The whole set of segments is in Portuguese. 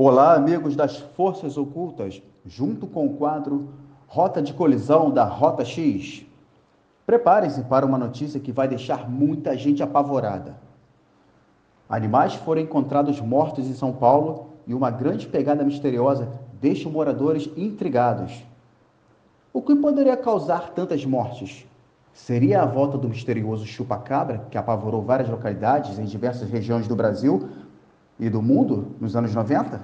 Olá, amigos das Forças Ocultas, junto com o quadro Rota de Colisão da Rota X. Preparem-se para uma notícia que vai deixar muita gente apavorada. Animais foram encontrados mortos em São Paulo e uma grande pegada misteriosa deixa os moradores intrigados. O que poderia causar tantas mortes? Seria a volta do misterioso chupa-cabra, que apavorou várias localidades em diversas regiões do Brasil e do mundo nos anos 90?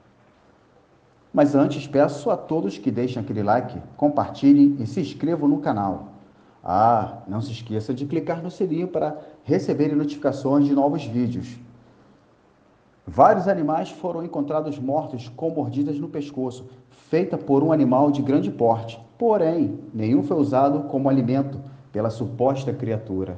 Mas antes, peço a todos que deixem aquele like, compartilhem e se inscrevam no canal. Não se esqueça de clicar no sininho para receber notificações de novos vídeos. Vários animais foram encontrados mortos com mordidas no pescoço, feita por um animal de grande porte. Porém, nenhum foi usado como alimento pela suposta criatura.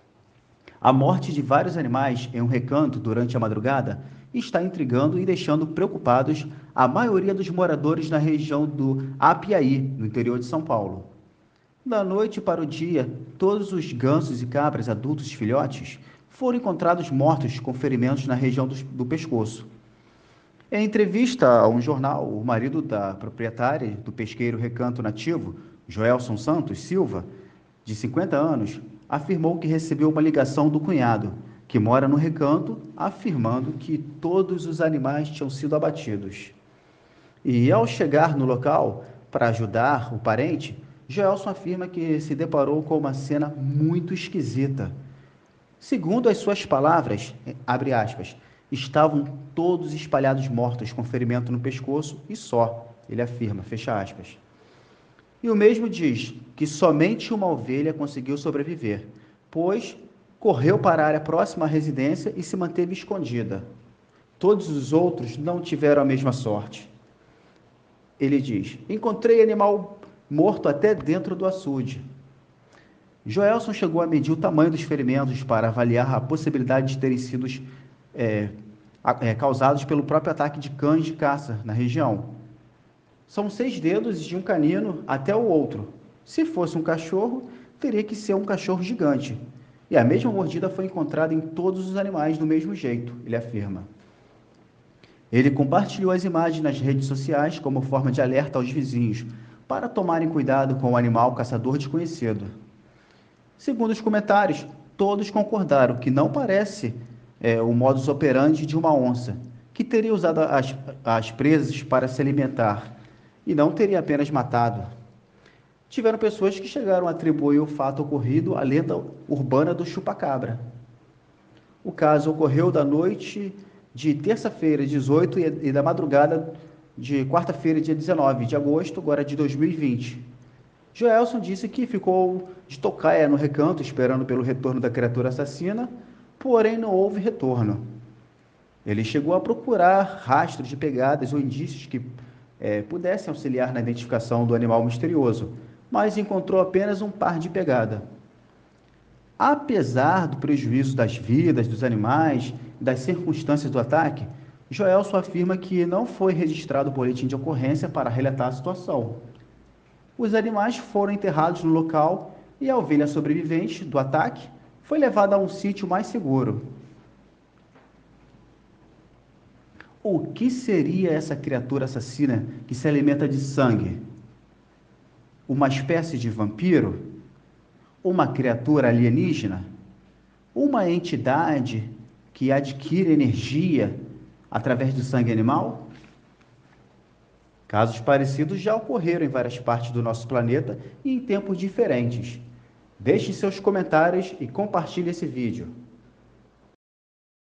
A morte de vários animais em um recanto durante a madrugada está intrigando e deixando preocupados a maioria dos moradores na região do Apiaí, no interior de São Paulo. Da noite para o dia, todos os gansos e cabras adultos filhotes foram encontrados mortos com ferimentos na região do pescoço. Em entrevista a um jornal, o marido da proprietária do pesqueiro Recanto Nativo, Joelson Santos Silva, de 50 anos, afirmou que recebeu uma ligação do cunhado, que mora no recanto, afirmando que todos os animais tinham sido abatidos. E ao chegar no local para ajudar o parente, Joelson afirma que se deparou com uma cena muito esquisita. Segundo as suas palavras, abre aspas, estavam todos espalhados mortos com ferimento no pescoço e só, ele afirma, fecha aspas. E o mesmo diz que somente uma ovelha conseguiu sobreviver, pois correu para a área próxima à residência e se manteve escondida. Todos os outros não tiveram a mesma sorte. Ele diz, encontrei animal morto até dentro do açude. Joelson chegou a medir o tamanho dos ferimentos para avaliar a possibilidade de terem sido causados pelo próprio ataque de cães de caça na região. São 6 dedos de um canino até o outro. Se fosse um cachorro, teria que ser um cachorro gigante. E a mesma mordida foi encontrada em todos os animais do mesmo jeito, ele afirma. Ele compartilhou as imagens nas redes sociais como forma de alerta aos vizinhos, para tomarem cuidado com o animal caçador desconhecido. Segundo os comentários, todos concordaram que não parece o modus operandi de uma onça, que teria usado as presas para se alimentar, e não teria apenas matado. Tiveram pessoas que chegaram a atribuir o fato ocorrido à lenda urbana do chupa-cabra. O caso ocorreu da noite de terça-feira, 18, e da madrugada de quarta-feira, dia 19 de agosto, agora de 2020. Joelson disse que ficou de tocaia no recanto, esperando pelo retorno da criatura assassina, porém não houve retorno. Ele chegou a procurar rastros de pegadas ou indícios que pudessem auxiliar na identificação do animal misterioso, mas encontrou apenas um par de pegada. Apesar do prejuízo das vidas dos animais e das circunstâncias do ataque, Joelson afirma que não foi registrado o boletim de ocorrência para relatar a situação. Os animais foram enterrados no local e a ovelha sobrevivente do ataque foi levada a um sítio mais seguro. O que seria essa criatura assassina que se alimenta de sangue? Uma espécie de vampiro? Uma criatura alienígena? Uma entidade que adquire energia através do sangue animal? Casos parecidos já ocorreram em várias partes do nosso planeta e em tempos diferentes. Deixe seus comentários e compartilhe esse vídeo.